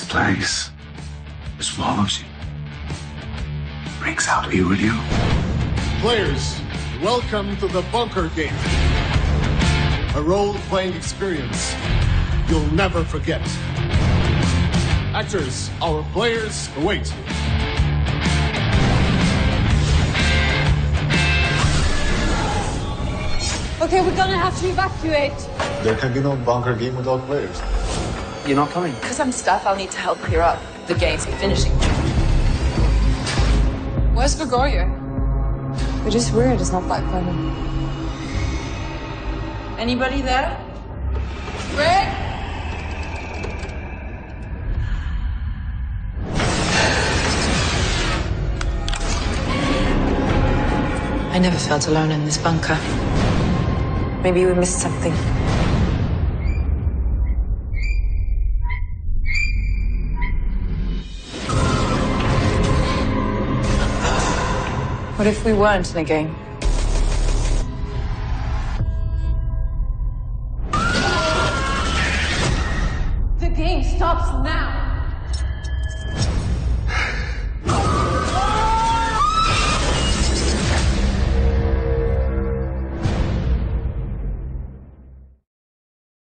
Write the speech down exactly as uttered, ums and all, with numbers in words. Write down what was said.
place swallows you, brings out evil in you. Players, welcome to the Bunker Game. A role-playing experience you'll never forget. Actors, our players await. Okay, we're gonna have to evacuate. There can be no Bunker Game without players. You're not coming? Because I'm staff, I'll need to help clear up. The game's finishing. Where's Gregorio? It is weird, it's not that funny. Anybody there? Greg? I never felt alone in this bunker. Maybe we missed something. What if we weren't in a game? The game stops now!